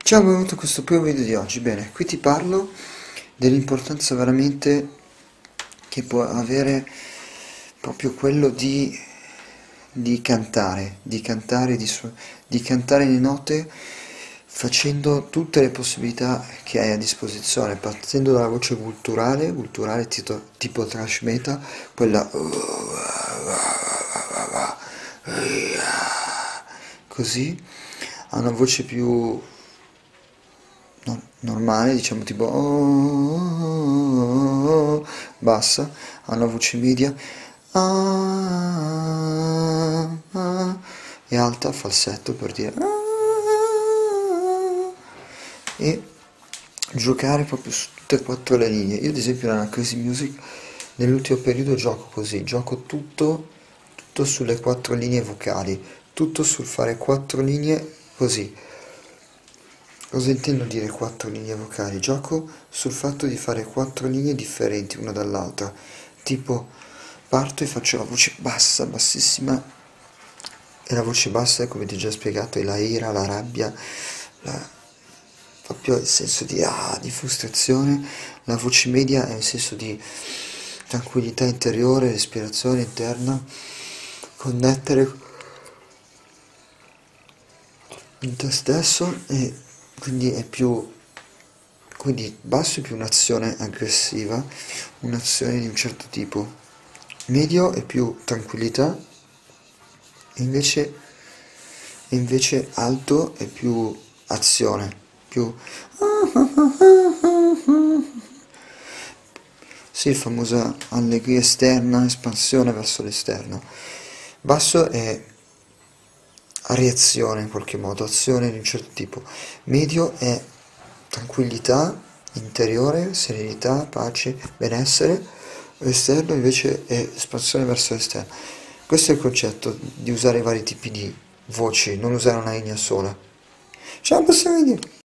Ciao, benvenuto a questo primo video di oggi. Bene, qui ti parlo dell'importanza veramente che può avere proprio quello di cantare, di cantare le note facendo tutte le possibilità che hai a disposizione, partendo dalla voce culturale tipo thrash metal, quella così, ha una voce più normale, diciamo tipo bassa, ha una voce media e alta, falsetto per dire e giocare proprio su tutte e quattro le linee. Io ad esempio nella Crazy Music nell'ultimo periodo gioco così, gioco tutto sulle quattro linee vocali, tutto sul fare quattro linee così. Cosa intendo dire quattro linee vocali? Gioco sul fatto di fare quattro linee differenti una dall'altra. Tipo, parto e faccio la voce bassa, bassissima, e la voce bassa, come ti ho già spiegato, è la ira, la rabbia, proprio il senso di frustrazione. La voce media è il senso di tranquillità interiore, respirazione interna, connettere in te stesso e quindi è più, quindi basso è più un'azione aggressiva, un'azione di un certo tipo, medio è più tranquillità e invece alto è più azione, più sì, famosa allegria esterna, espansione verso l'esterno. Basso è reazione in qualche modo, azione di un certo tipo. Medio è tranquillità interiore, serenità, pace, benessere. Esterno invece è espansione verso l'esterno. Questo è il concetto di usare vari tipi di voci, non usare una linea sola. Ciao, prossimo video!